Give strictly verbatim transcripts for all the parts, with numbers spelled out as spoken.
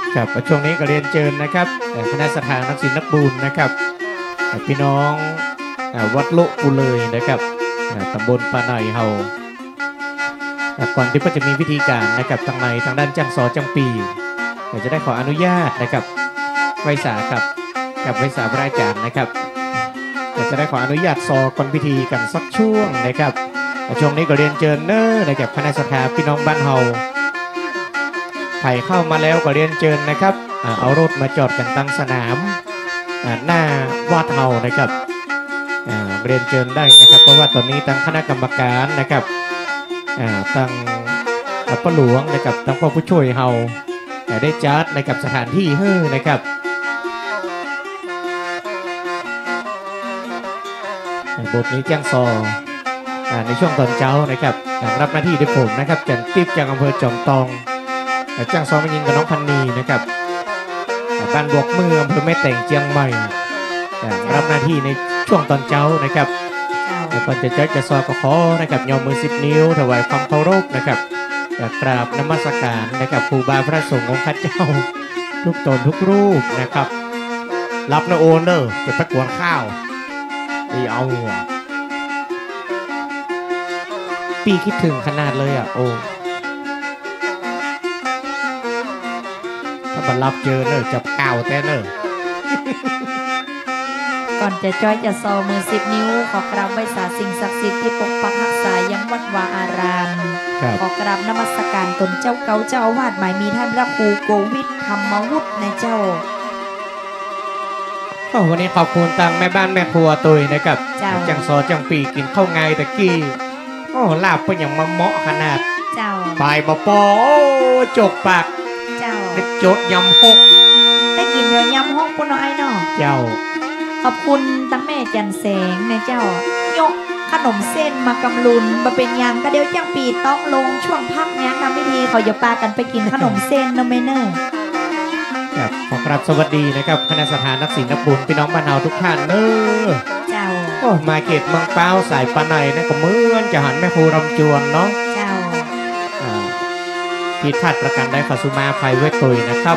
ครับช่วงนี้ก็เรียนเชิญนะครับคณะสถานนักศิลป์นักบุญนะครับพี่น้องวัดโลกุเลยนะครับตำบลปาไนเฮาก่อนที่ก็จะมีพิธีการนะครับทางในทางด้านจังสอจังปีจะได้ขออนุญาตนะครับไว้สาครับกับไว้สาพระอาจารย์นะครับจะได้ขออนุญาตซอก่อนพิธีกันสักช่วงนะครับช่วงนี้ก็เรียนเชิญเนอร์นะครับคณะสถานพี่น้องบ้านเฮาไผ่เข้ามาแล้วก็เรียนเชิญนะครับเอารถมาจอดกันตั้งสนามหน้าวัดเฮานะครับเรียนเชิญได้นะครับเพราะว่าตอนนี้ตั้งคณะกรรมการนะครับตั้งพระหลวงนะครับตั้งพ่อผู้ช่วยเฮาได้จัดนะครับสถานที่เฮ้อนะครับบทนี้แจ้งซอในช่วงตอนเช้านะครับรับหน้าที่ด้วยผมนะครับจันติ๊บจากอำเภอจอมตองจ้างซ้อมยิงกับน้องพันนีนะครับบ้านบวกมืออำเภอแม่แต่งเชียงใหม่รับหน้าที่ในช่วงตอนเช้านะครับก่อนจะจ้จะซอยก็ขอนะครับยอมมือสิบนิ้วถวายความเคารพนะครับกราบนมัสการนะครับครูบาพระสงฆ์องค์ข้าเจ้าทุกตนทุกรูปนะครับรับนะโอนเนอร์จะตะกวนข้าวดีเอาหัวปีคิดถึงขนาดเลยอ่ะโอ้ถ้าบันรับเจอเนอะจับเก่าแต่เนอะก่อนจะจ้อยจะซอมือสิบนิ้วขอกราบไหว้สาสิ่งศักดิ์สิทธิ์ที่ปกปักรักษายังวัดวาอารามขอกราบนมัสการตนเจ้าเก่าเจ้าอาวาสหมายมีท่านพระครูโกวิทธรรมวุฒิในเจ้าวันนี้ขอบคุณตังแม่บ้านแม่ครัวตุยนะครับจังซอจังปีกินข้าวไงตะกี้โอ้ลาบเป็นอย่างมาเหมาะขนาดเจ้าปลายบะปอจกปากเจ้าได้จดยำหกได้กินเดี๋ยวยำหกปุ่นน้อยเนาะเจ้าขอบคุณตั้งแม่จันแสงนะเจ้ายกขนมเส้นมากำลุนมาเป็นยังก็เดี๋ยวจังปีต้องลงช่วงพักนี้ทำพิธีเขาจะปากันไปกินขนมเส้นนะเมเนอร์ครับขอกราบสวัสดีนะครับคณะสถานนักศิลป์นักบุญพี่น้องบ้านเฮาทุกท่านเนอเจ้าโอ้มาเกตเมืองเป้าสายปาไนนะก็เหมือนจะหันแม่ครูรำจวนเนาะเจ้าผิดพลาดประการใดขอสุมาภัยไว้ตุยนะครับ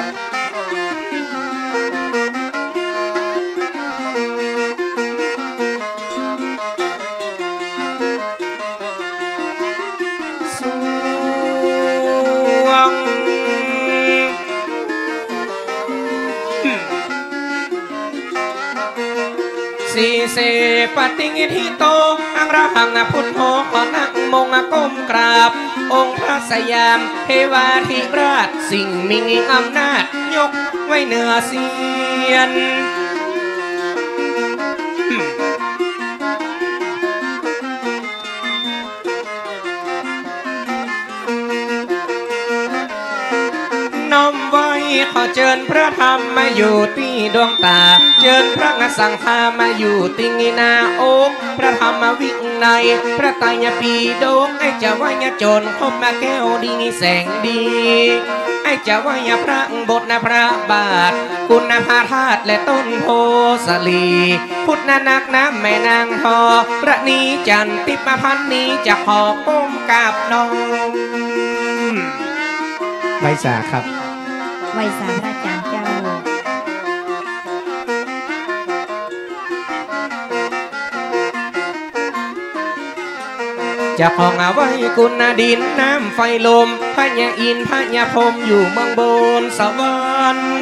สีเสปฏิงิทิโตอังระหังพุทโธขอนักมงก้มกราบองค์พระสยามเทวาธิราชสิ่งมีอำนาจยกไว้เหนือเสียนน้อมไว้ขอเชิญพระธรรมมาอยู่ที่ดวงตาเชิญพระสังฆามาอยู่ติงินาองค์พระธรรมวินัยพระไตรปิฎกไอ้เจ้าวิญญาโจรคบมาแก้วดีแสงดีไอ้เจ้าวิญญาพระบทนะพระบาทคุณพาธาตุและต้นโพสลีพุทธนักน้ำแม่นางทอพระนีจันติปพันนี้จะขอก้มกราบน้องไวสาครับไวสาพระอาจารย์เจ้าจะของเอาไว้กุณดินน้ำไฟลมพญาอินพญาพรมอยู่เมืองบนสวรรค์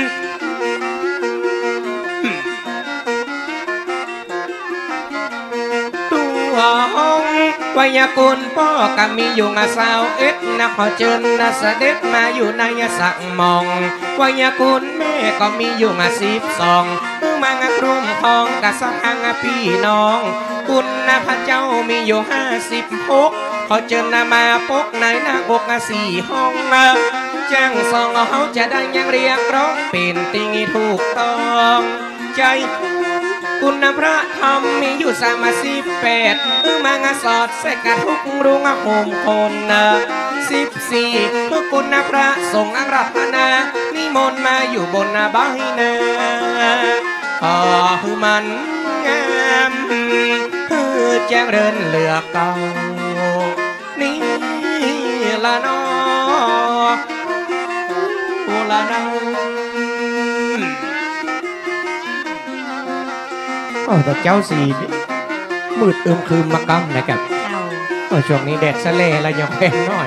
ตัวห้องวยากุลพ่อก็มีอยู่งาสาวเอ็ดนะขอเชิญนะเสด็จมาอยู่ในสักมองวยากุลแม่ก็มีอยู่งาสิบสองมางากรุมทองกับสักหางพี่น้องคุณนะพระเจ้ามีอยู่ห้าสิบหกขอเชิญนามาปกในหน้าอกสี่ห้องนะจ้างสองเขาจะได้ยังเรียกร้องเป็นติงถูกต้องใจคุณพระธรรมมีอยู่สามสิบแปดเออมางาสอดใส่กระทุกรุงโฮมคนนะสิบสี่เพื่อคุณพระสงฆ์อังรัตนานิมนต์มาอยู่บนนาใบนาขอคือมันงามคือแจ้งเรินเหลือเก่านี่ละนอละนอโอ้แต่เจ้าสีมืดอึมครึมมากำนะครับโอ้ช่วงนี้แดดสะเลอะไรยังแพงหน่อย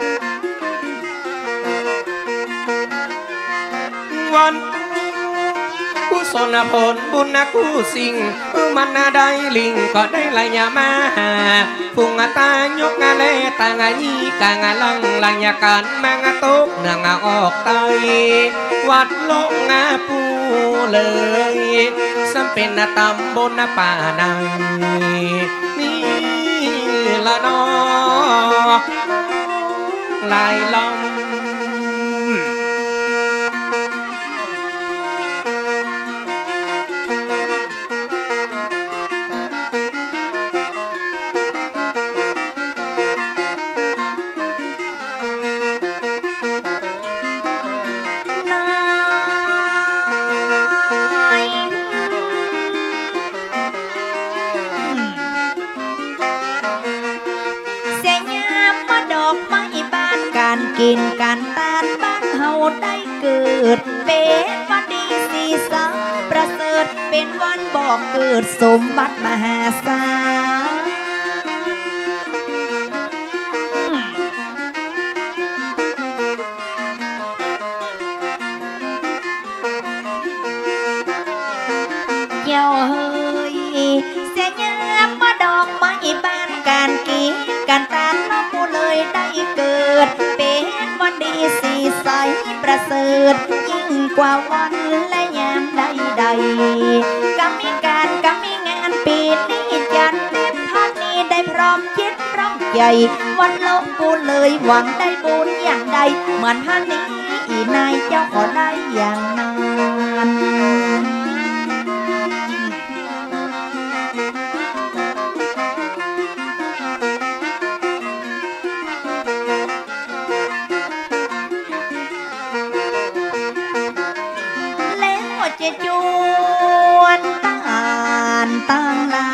วันกุศลผลบุญนักกู้สิ่งมันนาได้ลิงก็ได้ลายมาฟุงตายกงาเลตางายีกางาลังลายการมางาตุกเนืองาออกไตวัดโลกงาปูเลยสัมเป็นตำบนป่าในนี่ละนอลายลองกินกันตานบ้านเฮาได้เกิดเป็นวันดีสีสังประเสริฐเป็นวันบอกเกิดสมบัติมหาศาลเจ้าเฮ้ยเสียงามมาดอกไม้บ้านการกินกันตานน้องผู้เลยได้เกิดเป็นวันดีสีใสประเสริฐยิ่งกว่าวันและยามใดๆก็มีการก็มีงานปีนี้จัดเต็มพันนี้ได้พร้อมคิดพร้อมใหญ่วันโลกกูเลยหวังได้บุญอย่างใดเหมือนพันนี้อีนายเจ้าขอได้อย่างนั้นจะจวนตานตั้งลา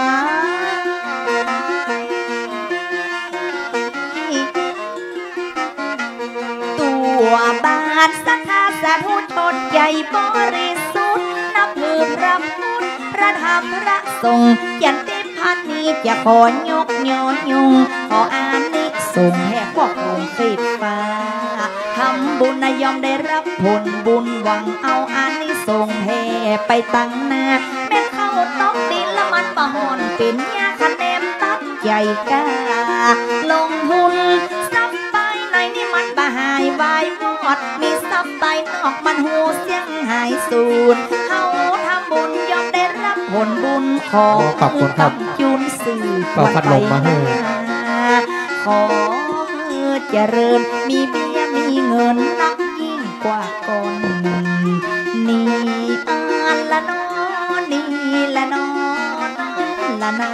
ตัวบาทสัทธาสาธุชนใหญ่บริสุทธิ์นับถือพระพุทธพระธรรมพระสงฆ์ยันติพันนี้จะขอยกย้อนยุงขออานิสงส์แห่พวกองค์สิทธิ์ฟ้าทำบุญนายอมได้รับผลบุญหวังเอาอานิสงส์แห่ไปตั้งหน้าแม่เข้าต้องดินละมันประหอนเป็นยาคะแนนตัดใหญ่กาลงทุนซับไปในนี่มันบาหายวายวอดมีซับไปนอกมันหูเสียงหายสูญเขาทำบุญยอมได้รับผลบุญขอขอบคุณครับจุนสื่อวันไปขอเจริญมีเบี้ยมีเงินนักยิ่งกว่าก่อนนี่อันละนอนี่ละนอละนา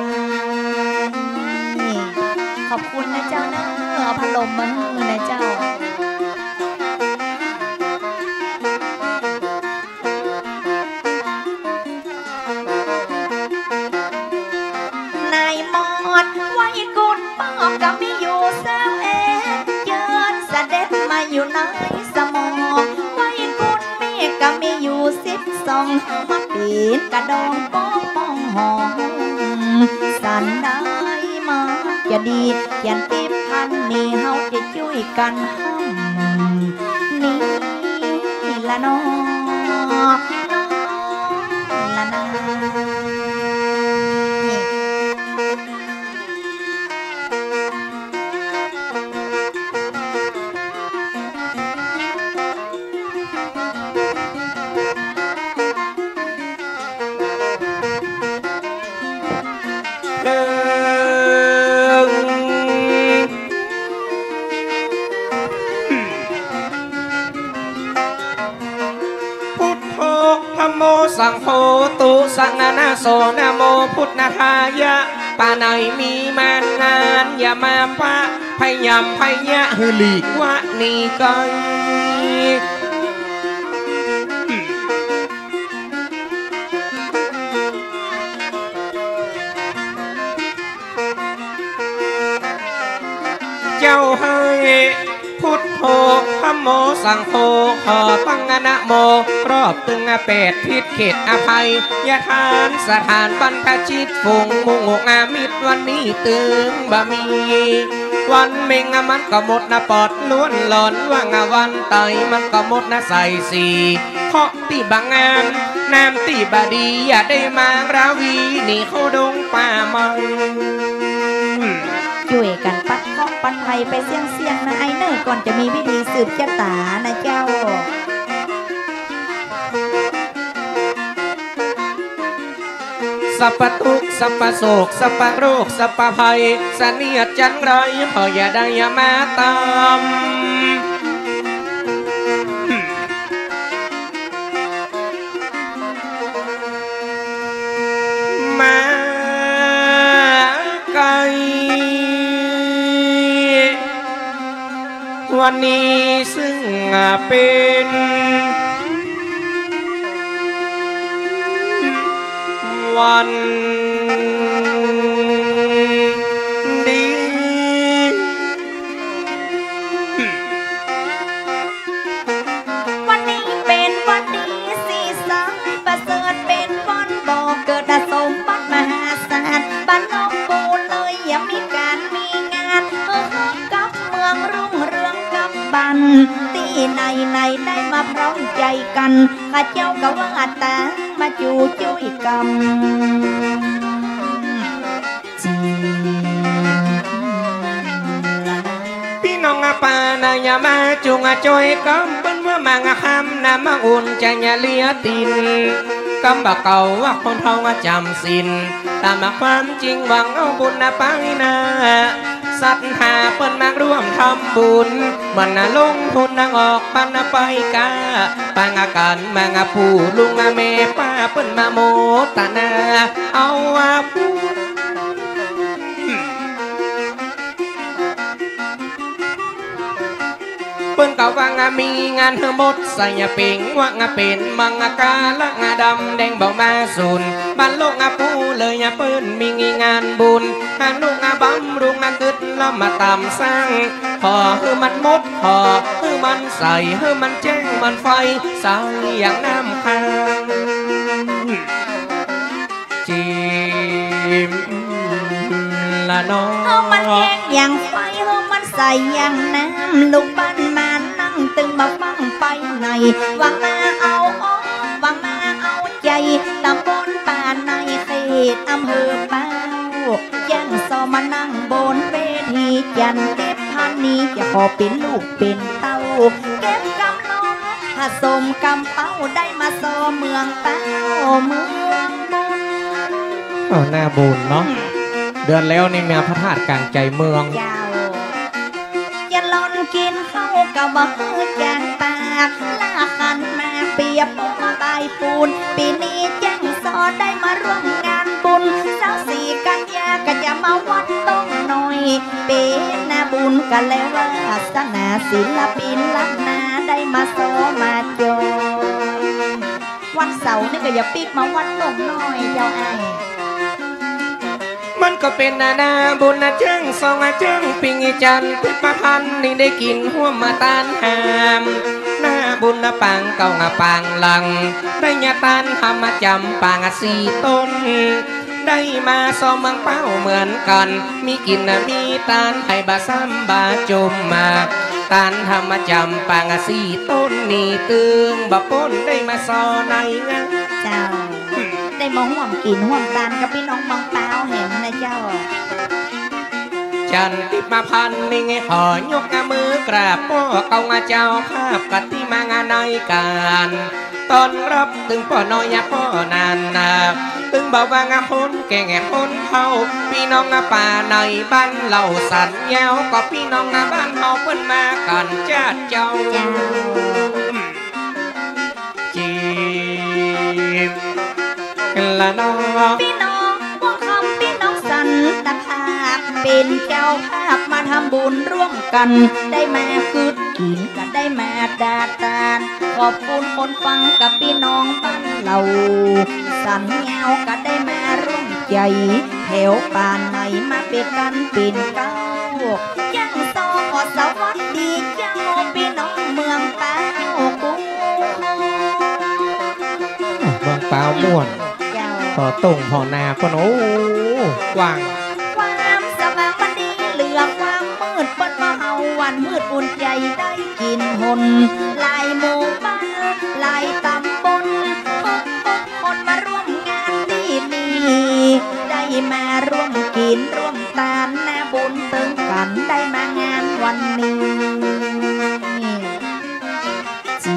ขอบคุณนะเจ้านะเอาพัดลมมาให้นะเจ้านายมอดไว้กุนป้อก็มีอยู่เศร้าเอเจิดเสด็จมาอยู่ในสมองไว้กุนมีก็มีอยู่สิบสองมาปีนกระดองป้องป้องหอมสันได้มาจะดียันติพันนี่เฮาจะช่วยกันห้องนี่ละน้องละนาสังโฆตุสังนาโสนะโมพุทธทายะปาไหนมีมานานอย่ามาปะพยายามพยะหือหลีกวะนี่ก็เจ้าเฮยพุทโธธัมโมสังโฆขอตั้งนะโมรอบตึงแปดทิศเขตอภัยยทานสถานบรรพชิตฝูงมุงงามิตรวันนี้ตึงบะมีวันเมงมันก็หมดนะปอดล้วนหลอนว่างวันไตมันก็หมดนะใส่สีเคาะตีบางงามน้ำตีบดีอย่าได้มาราวีนี่เขาดงป่ามังช่วยกันปัดเคาะปัดไทยไปเสี่ยงเสี่ยงนะไอเนอร์ก่อนจะมีวิธีสืบชะตานะเจ้าสัพพทุกสัพพโศกสัพพโรคสัพพภัยเสนียดจันไรขออย่าได้อย่ามาตามมาไกลวันนี้ซึ่งเป็นวันดีวันนี้เป็นวันดีสีสันประเสริฐเป็นวันบอกเกิดสมบัติมหาศาลบ้านน้องปูเลยยังมีการมีงานเออกับเมืองรุ่งเรืองกับบันตีในในได้มาพร้อมใจกันข้าเจ้าก็ว่าตามาจูจุยกำพี่น้องอาปานายามาจุงอาจอยกำเป็นว่ามังคำนามาอุ่นใจยาเลียตินกำบักเก่าว่าคนเท่าจำสินตามความจริงหวังเอาบุญนาไปนาสัตหาเปิ้นมาร่วมทำบุญมันน่ะลงทุนนางออกปันไปกาปังอาการมังผูลุงเมป้าเปิ้นมาโมตนาเอาว่าพูเปิ้นก็ว่างมีงานทั้งหมดใส่เป่งว่างเป็นมังกาละงาดำแดงเบามาสูนบ้านโลกอาปูเลยเปิ้นมีงานบุญงานลูกอาบำรุงงกึดแล้วมาตามสร้างพอคือมันมดพอคือมันใส่คือมันแจ้งมันไฟใส่อย่างน้ำค้างจิมละน้องเฮามันแห้งอย่างไฟเฮามันใส่อย่างน้ำลูกบ้านมานั่งตึงมาฟังไปในหวังมาเอาอ้อหวังมาเอาใจตำบลป่าในเขตอำเภอเป้ายังซอมานั่งบนเวทีจันเก็บพันนี้จะขอเป็นลูกเป็นเต้าเก็บกำน้องผสมกำเป้าได้มาซอเมืองเป้าเมืองบุญอ๋อหน้าบุญเนาะเดือนแล้วนี่มีพระธาตุกลางใจเมืองยาวจะลอนกินข้าวกับบ่คือจางปากลาขันมาเปียบปงใบปูนปีนี้แจ้งซอได้มาร่วมงานบุญเจ้าสี่กันยาก็จะมาวัดต้องหน่อยเป็นนาบุญกันแล้วว่าศาสนาศิลปินล้านนาได้มาซอมาจอยวันเสาร์นี่ก็อย่าปิกมาวัดต้องหน่อยเจ้าไอมันก็เป็นนานาบุญนะเจ้งสองอาเจ้งปิงจันพิพพันนี่ได้กินหัวมาตานหามหน้าบุญนะปังเก่างาปังหลังได้ยาตานทำมาจำปังสี่ต้นได้มาสอมเมืองเป้าเหมือนกันมีกินนะมีตานให้บาซ้ำบาจมมาตานทำมาจำปังสี่ต้นนี่ตึงบะป้นได้มาซอในงะเจ้าได้มองห่วงกินห่วงตานกับพี่น้องมองเป้าเห็นนะเจ้าจันติมาพันนี่ไงหอยกมือกราบพ่อเกาเจ้าภาพกัติมางานในการตอนรับตึงพ่อน้อยพ่อนานนาตึงบ่าวางพ้นแก่แง่พ้นเฮาพี่น้องป่าในบ้านเหล่าสันยาวก็พี่น้องบ้านเฮาเพิ่นมากันจ้าเจ้าจีบละน้องพี่น้องพวกคำพี่น้องสันตภาพเป็นเจ้าภาพมาทำบุญร่วมกันได้มาคืดกินก็ได้มาดาตานขอบคุณคนฟังกับพี่น้องบ้านเราสันเงาก็ได้มาร่วมใจแถวป่านไหนมาเป็นกันเป็นเก้ายังซอขอสวัสดีเจ้าองเปล่ากุ้งเมืองเปล่าม่วนพอตรงพอนาก็โอ้กว้างความสว่างมันดีเหลือความมืดเปิ้นมาเอาวันมืดอุ่นใจได้กินหนลายหมู่บ้านลายตำบลทุกทุกคนมาร่วมงานที่นี่ได้มาร่วมกินร่วมทานหน้าบุญตึงกันได้มางานวันนี้จี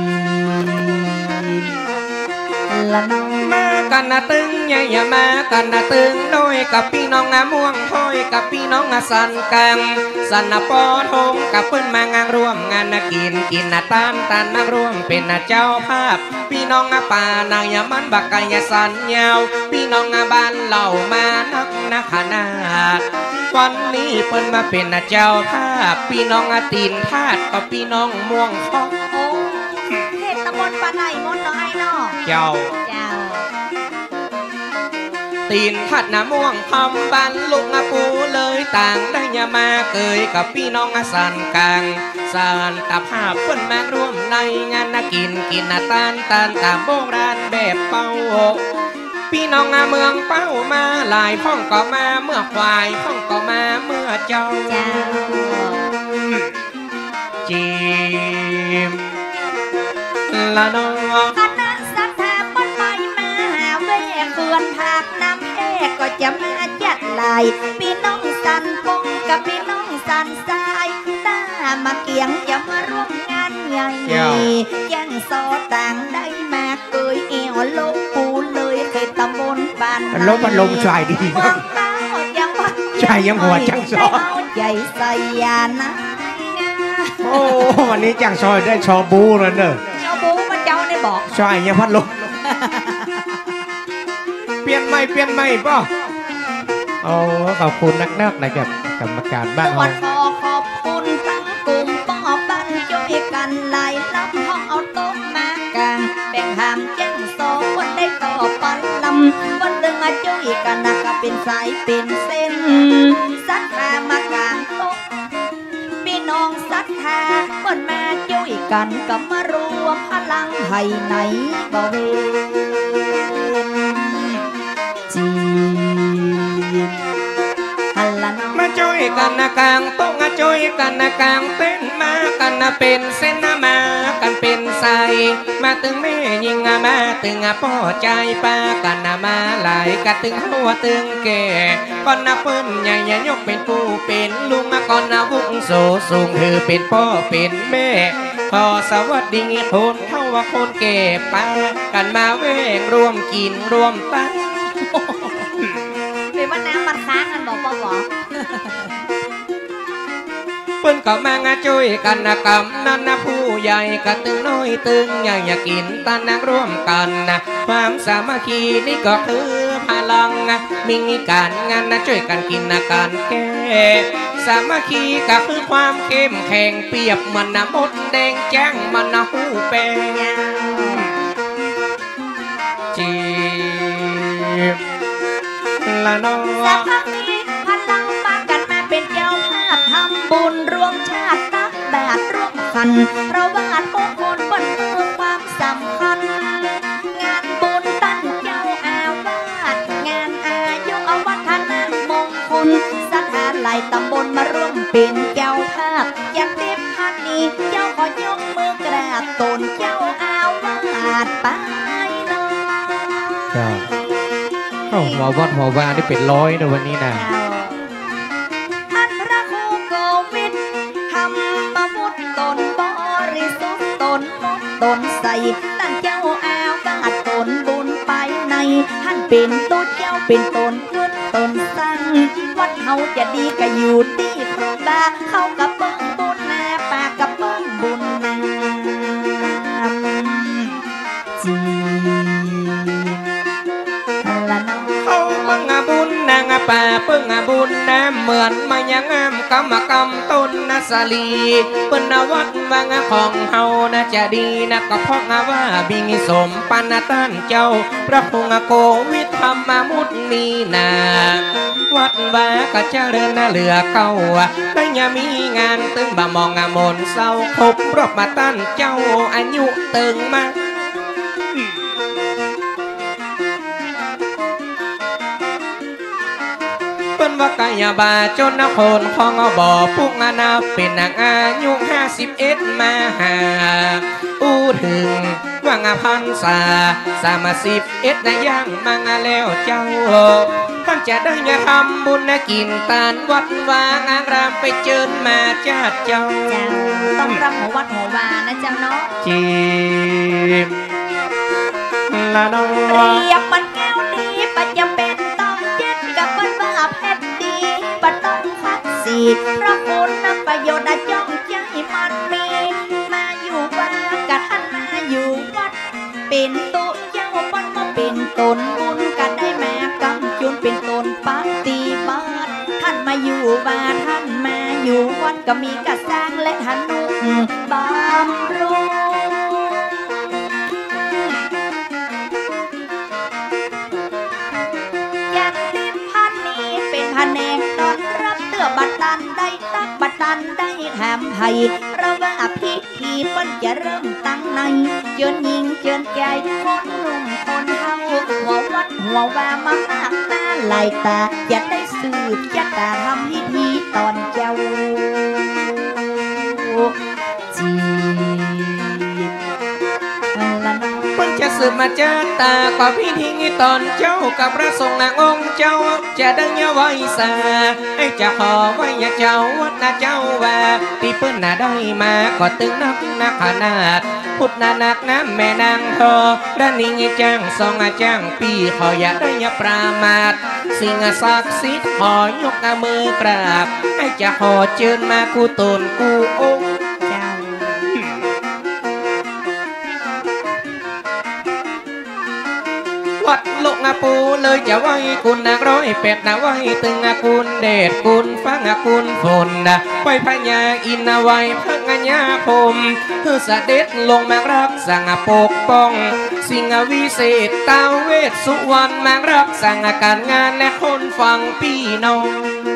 ละน้องมากันนะตึงใหญ่มากันนะตึงโดยกับพี่น้องงาม่วงห้อยกับพี่น้องงาสันกังสันนะปอทงกับเปิ้นมางานร่วมงานนะกินกินนะตานตานนะร่วมเป็นนะเจ้าภาพพี่น้องงาป่านางยามันบักไก่ยาสันยาวพี่น้องงาบ้านเหล่ามานักนะขนาดวันนี้เปิ้นมาเป็นนะเจ้าภาพพี่น้องงาตีนธาตุกับพี่น้องม่วงห้องโอ้เทศตำบลปานไหนมดน้อยเนาะเจ้าตีนทัดน้ำม่วงพำบันลูกอาปูเลยต่างได้ยามาเกยกับพี่น้องอาสันกลางสันตาภาพเพิ่นมาร่วมในงานนากินกินนาตานตานตามโบราณแบบเป้าพี่น้องอาเมืองเป้ามาหลายพ่องก็มาเมื่อควายพ่องก็มาเมื่อเจ้าจีมละน้องคณะสัทธาปนไปมาหาเวเขื่อนผักน้ำแห้ก็จะมาจัดลายพี่น้องสันปงกับพี่น้องสันทรายตามาเกียงจะมาร่วมงานใหญ่ยังโซต่างได้มาเกยเอวลบปูเลยเคยตำบลปานลบมันลมชายดีชายยังหัวจังซอใหญ่ใส่ยานะโอ้วันนี้จังซอยได้ชอบูแล้วเนอะชอบูมาเจ้าได้บอกชายยังพัดลมเปลี่ยนไม่เปลี่ยนไม่ป่ะโอ้ขอบคุณนักนักนะครับกรรมการบ้านเราขอขอบคุณทั้งกลุ่มป้อบ้านช่วยกันไล่ล้ำห้องเอาโต๊ะมากางแบ่งหามแจ้งโซ่วันได้ต่อปันลำวันดึงมาช่วยกันนะก็เป็นสายเป็นเส้นสักขามากางโต๊ะพี่น้องศรัทธาวันมาช่วยกันก็มารวมพลังให้ไหนบ่เวจีฮัลโหลมาช่วยกันนะกลางโต๊ะมาช่วยกันนะกลางเต้นมากันนะเป็นเส้นนะมากันเป็นใสมาตึงแม่ยิงมาตึงพ่อใจป้ากันนะมาหลายกันตึงหัวตึงแก่ก่อนนะเปิ้นใหญ่ยกเป็นปู่เป็นลุงมาก่อนนะวุ้งโสสูงคือเป็นพ่อเป็นแม่พอสวัสดีคนเข้าว่าคนแก่ป้ากันมาเว่งร่วมกินร่วมตั้งเป็นว่าน้ำมันค้างกันบอกบอกบอกเปิ้นก็มางาช่วยกันนะกำนันนะผู้ใหญ่กะตึงน้อยตึงใหญ่อยากกินตานักร่วมกันนะความสามัคคีนี่ก็คือพลังนะมีการงานนะช่วยกันกินนะการแก้สามัคคีก็คือความเข้มแข็งเปรียบเหมือนนะมดแดงแจ้งมันนะหูแปงจีบละน้องสามัคคีพลังมากันมาเป็นเจ้าภาพทำบุญรวมชาติตักบาตรร่วมกันเราวาดมงคลบนเมืองความสำคัญงานบุญตั้งเจ้าอาวาสงานอายุอวัฒนมงคลสถานหลายตำบลมาร่วมเป็นเจ้าภาพอยากเด็บพันนี้เจ้าขอยกมือกราบตนเจ้าอาวาสไปเลยหัววัดหัววาได้เป็นร้อยในวันนี้นะท่านพระครูโกวิทธรรมวุฒิตนบริสุทธิ์ตนมดตนใสตั้งเจ้าอาวาสตนบุญไปในท่านเป็นตัวเจ้าเป็นตนเกิดตนสั่งวัดเฮาจะดีก็อยู่ที่ครูบาเข้ากับเบิ้งบุญนาปากกับเบิ้งบุญนาจีเขาเบิ่งบุญนางป่าเบิ่งบุญน้ำเหมือนมายังงามกำมากำต้นนาสลีเปิ้นนาวัดวางของเฮานะจะดีนะก็เพราะว่าบิงสมปันตันเจ้าพระพุงโควิดธรรมมุตนีนาวัดว่าก็เจริญนะเหลือเก่าแต่ยังมีงานตึงบ่มองงามนเศร้าครบรอบมาตันเจ้าอายุตึงมาเป็นว่ากายบาจนนคนของบ่อปุกนาเป็นนางอายุห้าสิบเอ็ดมาหาอู้ถึงว่างพันษาสามสิบเอ็ดนะย่างมังแล้วเจ้าท่านจะได้ยาทำบุญนะกินตานวัดวางอารามไปเจิญมาจัดเจ้าเจ้าต้องรำหัววัดหัววานะเจ้าเนาะจีบละน้องเรียบมันแก้วดีปัจจำเป็นต้องเจ็ดกับมันว่าเพชรดีปัดต้องพัดสีเพราะคนนำประโยชน์จ้องใจมันมีมาอยู่บ้านกับท่านมาอยู่วัดเป็นตุเจ้าบ้านมาเป็นตนบุญกันได้มากำจุนเป็นตนปฏิบัติท่านมาอยู่บ้านท่านมาอยู่วัดก็มีกระสร้างและธนุบำรุงพันแนงตอนรับเตือบัตตันได้ตักบัตตันได้แถมไทยเราว่าพิธีเปิ้นจะเริ่มตั้งในเจิญยิงเจิญใจคนหนุ่มคนเฮาหัววัดหัววามามากตาลายตาจะได้สืบจะตาทำพิธีตอนเจ้าจีเพิ่งจะสืบมาเจอตาก็พิธีตอนเจ้ากับพระสงฆ์นางองค์เจ้าจะดังยาไว้สาไอ้จะขอไว้ยาเจ้าวัดนาเจ้าว่าที่เปิ้นน่ะได้มาก็ตึงนักนักขนาดพุทธนานักน้ำแม่นางทอด้านนี้จ้างสองจ้างปีขออย่าได้ยาปรามาทสิ่งศักดิ์สิทธิ์ขอยกมือกราบไอ้จะขอเชิญมากูตนกูองค์วัดลูกนาปูเลยจะไหวคุณนางร้อยเป็ดนะไหวตึงอาคุณเดชคุณฟังอาคุณฝนนะไหวพญาอินนาไหวพังญาคมเพื่อเสด็จลงมารักสั่งปกป้องสิ่งวิเศษตาเวทสุวรรณมารักสั่งการงานและคนฟังพี่น้อง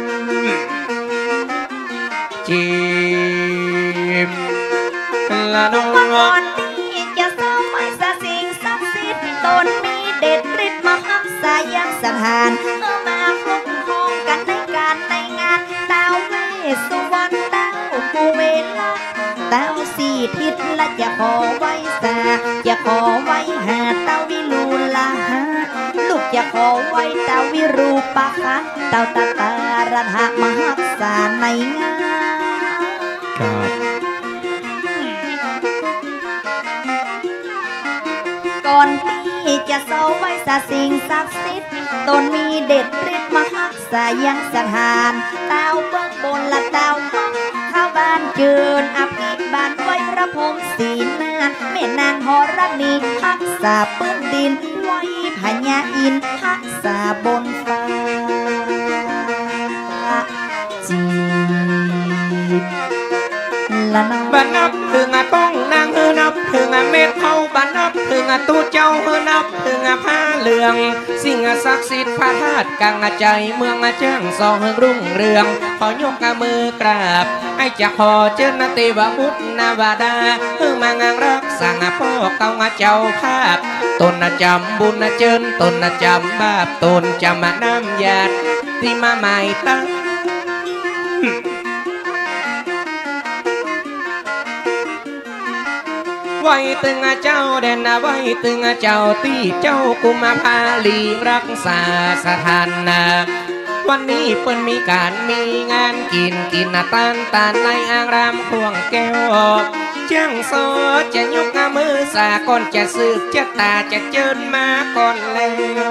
จีมละน้องจะเศร้าไม่สะสิ่งศักดิ์สิทธิ์ตนมีเด็ดฤทธิ์มหัศจรรย์สถานเมื่อมาคุ้มครองกันในการในงานเต้าเวสสุวรรณเต้ากูเวลาเต้าสี่ทิศและจะขอไว้สาจะขอไว้หาเต้าวิลูลาหาลูกจะขอไว้เต้าวิรูปะคะเต้าตาตาระหะมหัศาในงานก่อนที่จะเศร้าไว้สาสิ่งศักดิ์สิทธิ์ตนมีเด็ดฤทธิ์มหัศจรรย์สถานเต้าเบื้องบนละเต้าข้าวบ้านเจิญอภิบาลไว้พระพรหมสีนาแม่นางหรณีพักษาปื้นดินไว้พญาอินพักษาบนฟ้าจีบันนับถึงต้องนางเฮนับถึงเม็ดเขาบันนับถึงตู้เจ้าเฮนับถึงผ้าเหลืองสิ่งศักดิ์สิทธิ์พระธาตุกลางใจเมืองเจ้างสองรุ่งเรืองขอยกมือกราบไอ้จะขอเชิญเทวบุตรนาวดาเพื่อมางานรักสั่งพ่อเก่าเจ้าภาพตนจำบุญเจิญตนจำบาปตนจำน้ำยาดที่มาใหม่ตั้งไว้ตึงเจ้าเด่นไว้ตึงเจ้าตีเจ้ากุมภาลีรักษาสถานะวันนี้เปิ้นมีการมีงานกินกินตานตานในอารามควงแก้วจ้างโซจะยกมือสาก่อนจะสืบจะตาจะเจิญมาก่อนแล้ว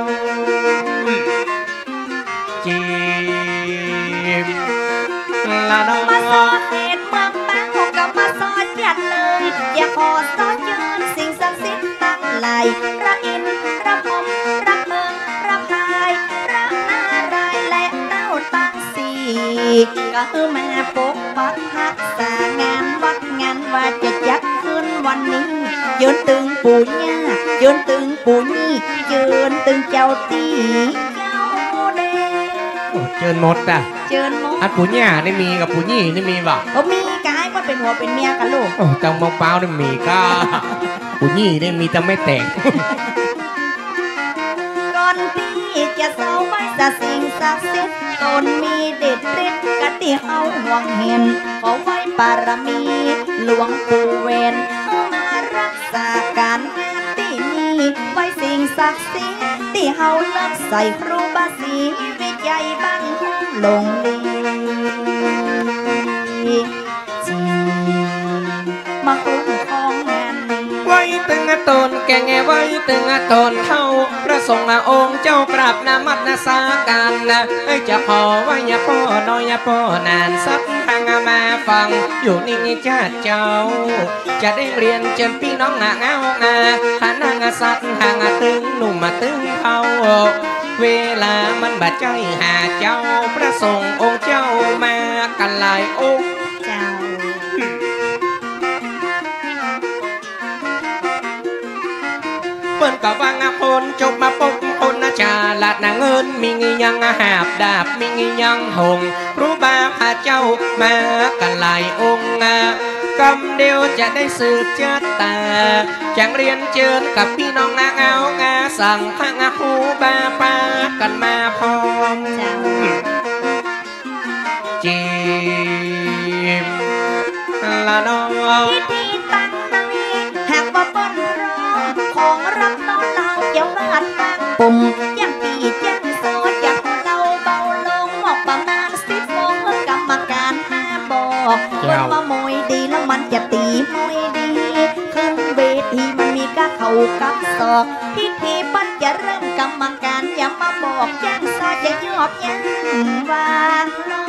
จีบละน้องมาสอนเหตุเมืองบางของกับมาสอนยัดเลยอย่าขอสอนเยินสิ่งศักดิ์สิทธิ์ตั้งไหลพระอินทร์พระพรหมพระเพิงพระพายพระนารายณ์และเต้าตั้งสี่ก็คือมาปกปักหักษางานวัดงานว่าจะจัดขึ้นวันนี้ยืนตึงปู่ย่ายืนตึงปู่นี่ยืนตึงเจ้าตีเจ้าเด้เจิญหมดอ่ะเจิญหมดอันปู่ย่าได้มีกับปู่นี่ได้มีบ่โอ้มีกายว่าเป็นหัวเป็นเมียกันลูกโอ้จังมองเปล่าได้มีก็ปู่นี่ได้มีแต่ไม่แต่งก่อนที่จะเศร้าไว้จะสิ่งศักดิ์สิทธิ์ตนมีเด็ดเด็ดกะติเฮาหวังเห็นขอไว้ปารมีหลวงปู่เวนเอามารักษาการงานที่นี่ไว้สิ่งศักดิ์สิทธิ์ที่เฮาเลิกใส่ครูบาศีวิจัยบ้างห้องลงลีจีมาคุ้มครองงานไว้ตึงตนแกงไว้ตึงตนเท่าพระสงฆ์องค์เจ้ากราบนามัดนาสาการนะไอ้จะขอไว้ยาพ่อน้อยยาพ่อนานสักทางมาฟังอยู่นี่จ้าเจ้าจะได้เรียนเจนพี่น้องงาเงางาหานางสัตว์หางตึงหนุ่มมาตึงเท่าเวลามันบาดใจหาเจ้าพระสงฆ์องค์เจ้ามากันหลายองค์เจ้าเปิ้นก็ว่างคนจบมาปกคนนาจาลาดนาเงินมีเงียังหาบดาบมีเงียังหงรู้บาพาเจ้ามากันหลายองค์กำเดียวจะได้สืบชะตาจังเรียนเจิญกับพี่น้องนาเงางาสั่งทางหูบาปากันมาพร้อมจีมละน้องพิธีตั้งนาวีหากว่าป้อนรอของรับน้องเราเจ้าบ้านตั้งปุ่มยังปีจังโซจากเราเบาลงหมอกประมาณสิบโมงกรรมการมาบอกว่ามาโมยดีแล้วมันจะตีโมยดีขึ้นเวทีมันมีก้าเข่ากับศอกพิธีปั้นจะเริ่มกรรมการอย่ามาบอกจังซาจะยอบยังวางลง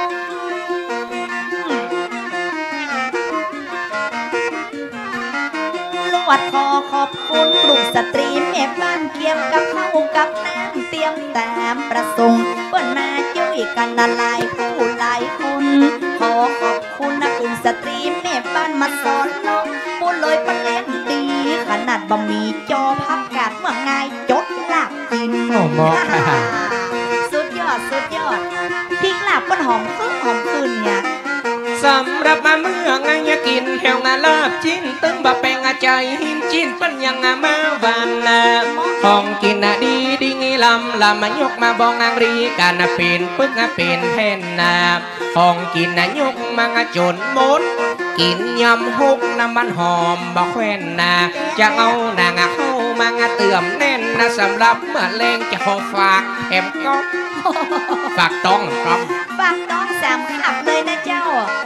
วัดขอขอบคุณกลุ่มสตรีแม่บ้านเกี่ยวกับข้าวกับน้ำเตรียมตามประสงค์เปิ้นมาช่วยกันหลายผู้หลายคนขอขอบคุณนะกลุ่มสตรีแม่บ้านมาสอนน้องผู้เลยปเล่นดีขนาดบะหมี่จอพักกาดเมื่อไงจดลาบกินโอ้โหสุดยอดสุดยอดพริกลาบมันหอมขึ้นหอมขึ้นเนี่ยสำหรับมาเมื่อไงกินแหวงาลาบจิ้นตึงบะแปงใจหินจิ้นปัญญังมาวันนาของกินดีดีงี้ลำลำมายกมาบองนางรีกันเป็นปึ๊กเป็นแผ่นนาของกินยกมางจนหมดกินยำฮุกน้ำมันหอมบะแควนนาจะเอานางเข้ามางเตื่อมแน่นนะสำหรับเมื่อแรงจะขอฝากแอมก็ฝากต้องครับฝากต้องสามขับเลยนะเจ้า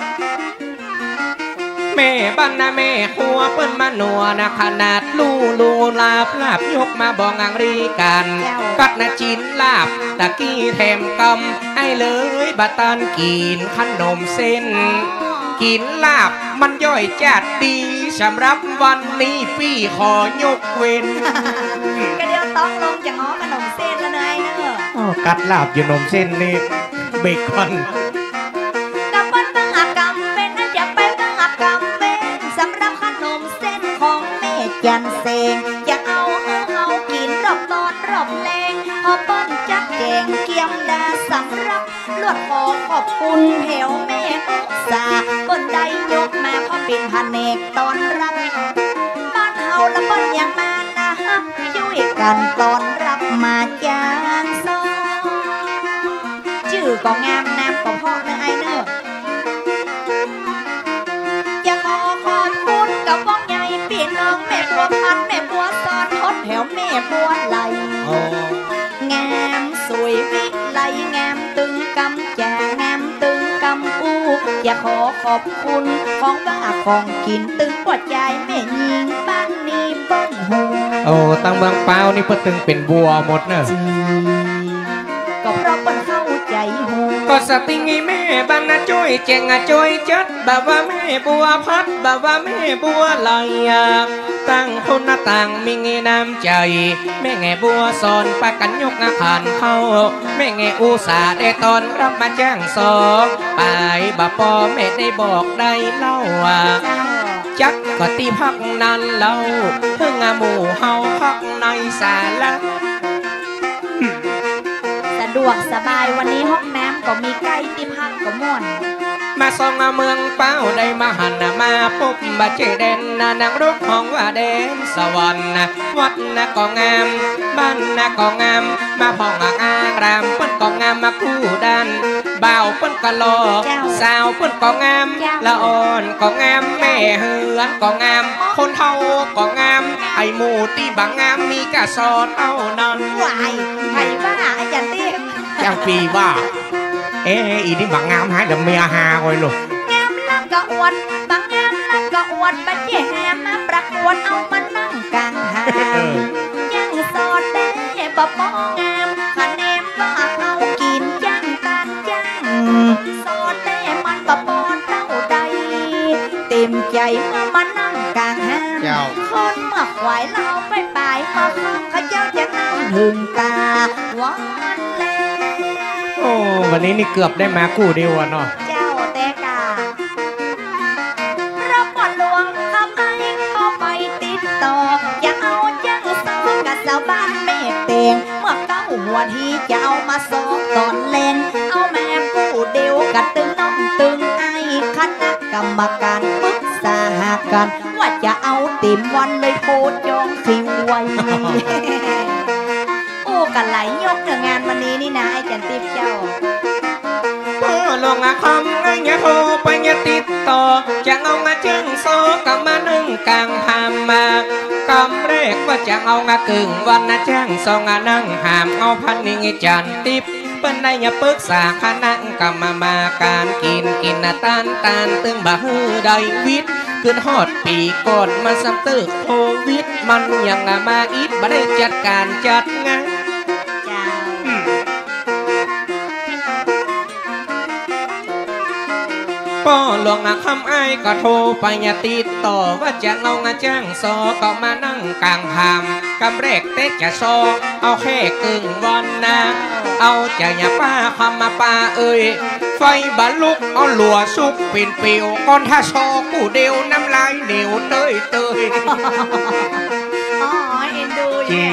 แม่บ้านนะแม่หัวเปิ้นมาหนัวนะขนาดลูลูลาบลาบยกมาบองอังรีกันกัดนะจินลาบตะกี้แถมกำให้เลยบะตันกินขนมเส้นกินลาบมันย่อยจัดดีสำหรับวันนี้พี่ขอยกเว้นก็เดี๋ยวต้องลงจากหอขนมเส้นละเนยเนอะกัดลาบอยู่ขนมเส้นนี่เบคอนกับวันตั้งอากรรมเป็นนั่นจะไปตั้งอากรรมเป็นสำหรับขนมเส้นของแม่จันเซงอยากเอาเอาเอากินรอบตอนรอบแรงพอป้อนจักแจงเกียมดาสำหรับลวดขอขอบคุณแถวแม่อุกษาเปิ้นได้ยกมาเพราะเป็นพันเอกตอนรับบ้านเฮาละเปิ้นยังมานะช่วยกันตอนรับมาจางซอชื่อก็งามน้ำก็เพาะเนื้อไอเนื้อจะขอขอบคุณกับวงใหญ่พี่น้องแม่บัวพันแม่บัวซ้อนทดแถวแม่บัวไหลงามสวยวิไลงามตึงกำจางามตึงกำอูจะขอขอบคุณของว่าของกินตึงปวดใจแม่ยิงบ้านนี้เปิ้นหูโอ้ตั้งบางเปล่านี่เพิ่นตึงเป็นบัวหมดเนอะก็เพราะเปิ้นเข้าใจหูก็สติงแม่บ้านช่วยเจงช่วยจัดบ่ว่าแม่บัวพัดบ่ว่าแม่บัวลอยตั้งคนต่างมีเงน้ำใจแม่แง่บัวสอนปากันยกอาคารเข้าแม่แง่อุตสาห์ได้ตอนรับมาจ้างสองไปบ่ปอแม่ได้บอกได้เล่าว่าจักก็ตีพักนั้นเล่าเพิ่งหมู่เฮาพักในศาลาสะดวกสบายวันนี้ห้องน้ำก็มีใกล้ติพักก็ม่วนมาส่องเมืองเป้าได้มาหันมาปุ๊บบาเจเดนนางรถของว่าเดนสวรรค์วัดนะก็งามบ้านนะก็งามมาพ่องอารามเปิ้นก็งามมาคู่ดันบ่าวเปิ้นก็หล่อสาวเปิ้นก็งามละอ่อนก็งามแม่เฮือนก็งามคนเฒ่าก็งามไอหมู่ที่บางงามมีกะสอดเอานั้นวายไผว่าอาจารย์ติ๊กจังปีว่าเอ๊ะอีนี่บางงามหายแต่เมียหาไว้ลูกงามลักก็อวดบางงามลักก็อวดบัดเย่มาประกวดเอามานั่งกลางหางยังสอดได้บ่ป้องงามคะแนนว่าเอากินจังตันจังสอดได้มันบ่ปอนเต้าใดเต็มใจเมื่อมานั่งกลางหางคนเมื่อควายเราไปปลายมาข้างเขาเจ้าจะนั่งถึงตาวันเลยโอ้วันนี้นี่เกือบได้มาคู่เดียวเนาะเจ้าเตการับก่อนหลวงทำไมเข้าไปติดต่ออย่าเอาจังสองกับสาวบ้านเมฆเตียงเมื่อเก้าหัวที่จะเอามาสองตอนเล่นเอาแม่คู่เดียวกัดตึงน้องตึงไอคณะกรรมการปรึกษาหากันว่าจะเอาติ่มวันเลยโพดจองคิวไว้กันไหลยกเรื่องงานวันนี้นี่นะไอ้จันทิพย์เจ้าพ่อลงอาคำไอ้ยาโทรไปยาติดต่อจะเอางาจึงโซกับมาหนึ่งกลางหามมากำเรกว่าจะเอางากึ่งวันนะจ้างสองงานั่งหามเอาพันนิงจันทิพย์เป็นได้ยาปรึกษาคณะกรรมมาการกินกินนาตานตานตึงบ่ฮือได้วิทย์ขึ้นฮอดปีก่อนมาซ้ำตึกโควิดมันยังมาอีกบ่ได้จัดการจัดงานพ่อหลวงคำไอ้ก็โทรไปอย่าติดต่อว่าจะเอางาจ้างซอก็มานั่งกลางหามกำเรกเต๊กจะซอเอาแค่กึ่งวันนะเอาจะอย่าป้าคำมาป้าเอ้ยไฟบรรลุกเอาหลัวซุกปิ่นปิวก้อนท่าซอกูเดียวน้ำลายเหนียวเตยเตยอ๋อเอ็นดูจี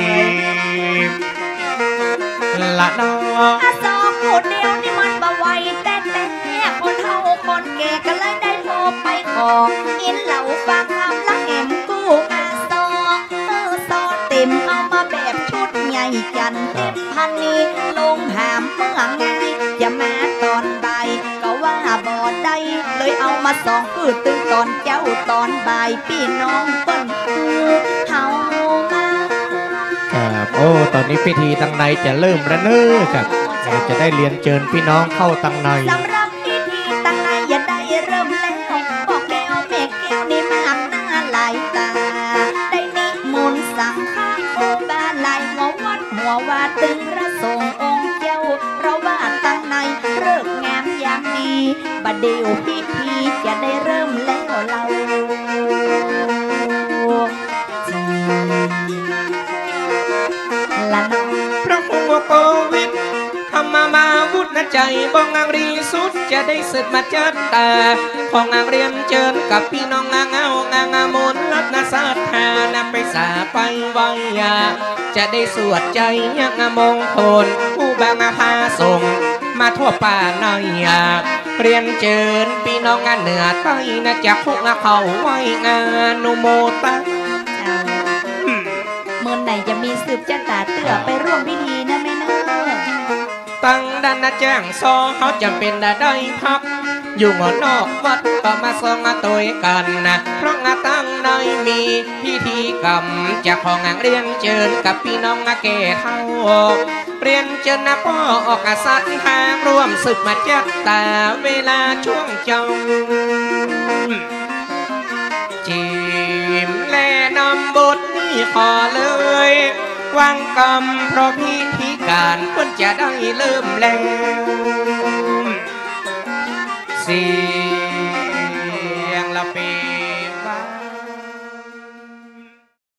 ละน้องซอกูเดียวนี่มันบ่ไหวแต่แต่คนเฒ่าคนแก่ก็เลยได้โทรไปขออินเหล่าฟังคำละแหมกู้มาซอเออซอเต็มเอามาแบบชุดใหญ่จันเต็มพันนี้ลงหามเมื่อไงจะมาตอนบ่ายก็ว่าบ่ได้เลยเอามาสองคือตึงตอนเจ้าตอนบ่ายพี่น้องเปิ้นคือเฮามาครับโอ้ตอนนี้พิธีตังในจะเริ่มแล้วเน้อครับจะได้เรียนเชิญพี่น้องเข้าตังในสำหรับพิธีตังในอย่าได้เริ่มแล้วบอกแก้วแม่แก้วนี่มากหน้าหลายตาได้นิมนต์สั่งข้าโคบ้านหลายหัววัดหัววาตึงระทรงองค์เจ้าเพราะว่าตังในเลิกงามยามดีบัดเดียวพิธีจะได้เริ่มแล้วเราละน้องพระครูโควิดทำมามาวุฒใจบ้องงานรีสุดจะได้สึกมาจัดตาของงานเรียนเชิญกับพี่น้องงานเงางานมนรัตนศาสตร์หานำไปสาไปไว้ยาจะได้สวดใจยังมงคลผู้บางพาส่งมาทั่วป่าในยาเรียนเชิญพี่น้องงานเหนือใต้นะจากพวกเขาไว้งานนุโมตะเมื่อไหนจะมีสืบจันตาเตื่อไปร่วมพิธีนะแม่เนอตั้งด้านนะแจ้งซอเขาจำเป็นได้พักอยู่งอนอกวัดก็มาส่องตัวกันนะเพราะงาตั้งในมีพิธีกรรมจากของงานเรียนเชิญกับพี่น้องงาเกเท่าเรียนเชิญนะพ่อออกสัตว์ทางร่วมสืบมาจัดตาเวลาช่วงเจ้าจิมแลนำบทนี้ขอเลยวางกรรมเพราะพิธีการควรจะได้เริ่มแล้วสี่